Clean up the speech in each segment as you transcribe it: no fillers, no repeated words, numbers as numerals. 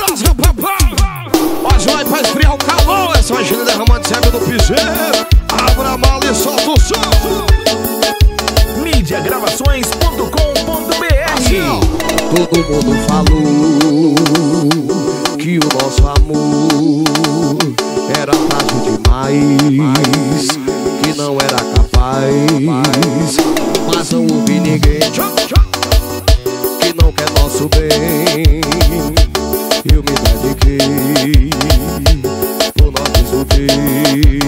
rasga, papai. Mas vai pra esfriar o calor. Essa agenda derramando cego do piseiro. Abra a mala e solta o som. Mídiagravações.com.br. Todo mundo falou que o nosso amor era frágil demais, que não era capaz. Mas não ouvi ninguém que não quer nosso bem. Eu me dediquei, por nós resolver.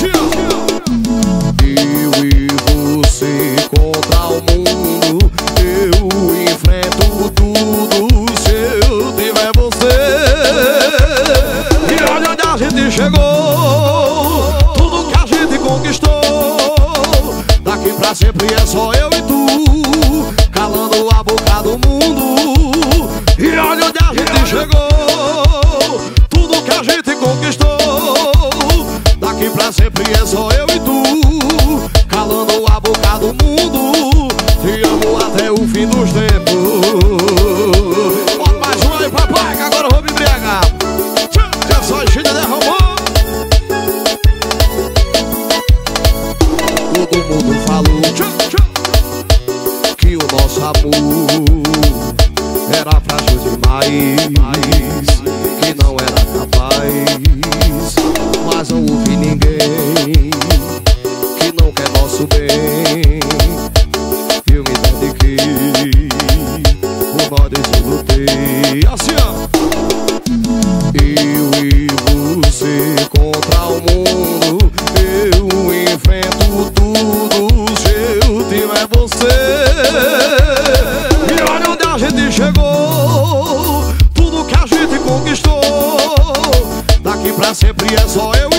Eu e você contra o mundo. Eu enfrento tudo se eu tiver você. E olha onde a gente chegou, tudo que a gente conquistou. Daqui pra sempre é só eu e tu, calando a boca do mundo. E olha onde a gente chegou, tudo que a gente conquistou. Daqui pra sempre é só eu e tu, calando a boca do mundo. Te amo até o fim dos tempos. Bota mais um aí, papai, que agora eu vou me embriagar. Já só a gente derramou. Todo mundo falou que o nosso amor era frágil demais, que não era capaz. Mas não ouvi ninguém que não quer nosso bem. Eu me dediquei, por nós eu lutei. Assim, ó. Eu e você contra o mundo. Eu enfrento tudo se eu tiver você. E olha onde a gente chegou, tudo que a gente conquistou. Daqui pra sempre é só eu